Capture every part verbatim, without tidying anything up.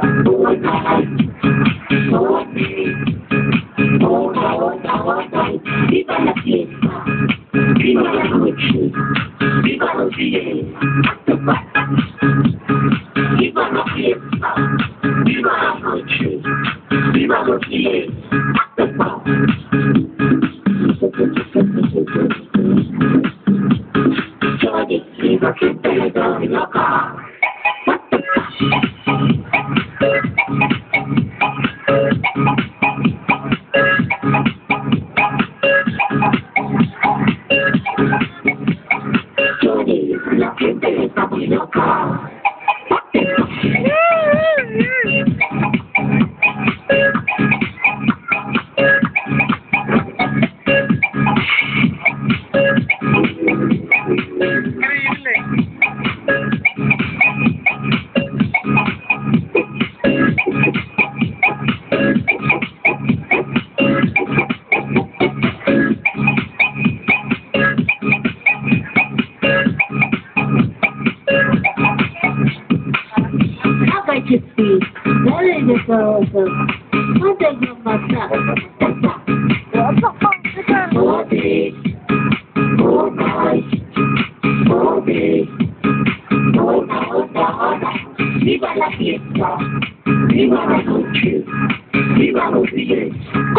Viva la fiesta, viva la noche, viva los días, viva la fiesta, viva la noche, viva los días, yo decido que te doy loca. La gente está muy loca. To speak, very difficult. What does your matter? Four days, four nights, four days, four hours. Viva la fiesta, viva la noche, viva los días.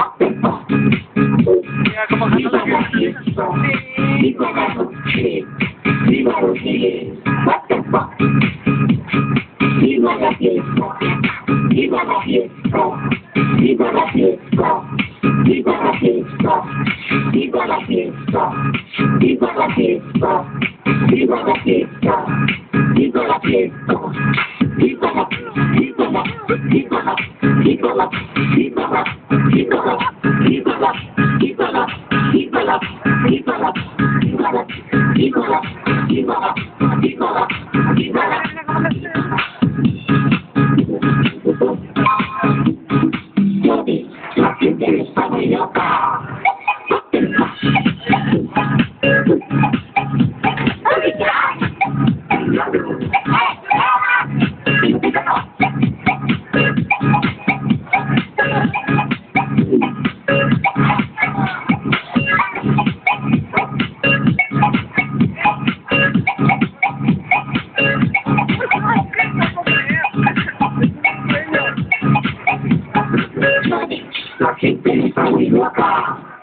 Viva la fiesta, viva la noche, viva los días. What the fuck? Viva la fiesta, viva la fiesta, viva la fiesta, viva la fiesta, viva la fiesta, viva la fiesta, viva la fiesta, viva la fiesta, viva la, viva la, viva la, viva la, viva la, viva la, viva la, viva la, viva la, viva la, viva la, viva la, viva la, viva la, viva la. La gente está muy loca. La gente está muy loca.